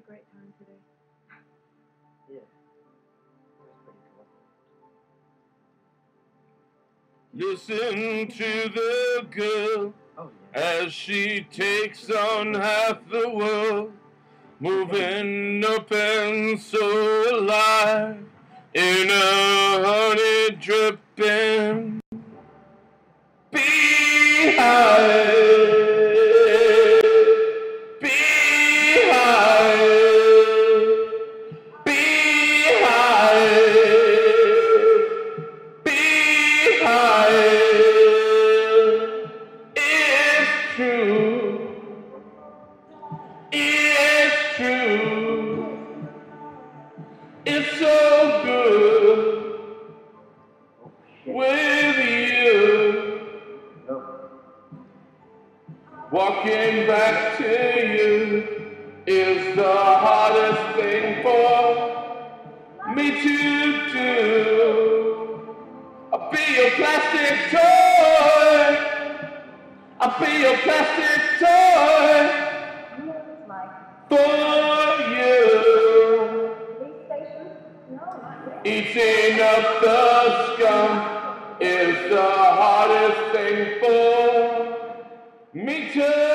great time today? Yeah. It was pretty cool. Listen to the girl as she takes on half the world, moving up and so alive in a honey dripping beehive. It's true. It's so good with you. Walking back to you is the hardest thing for me to do. I'll be your plastic toy. I'll be your plastic toy. For you, eating up the scum is the hardest thing for me to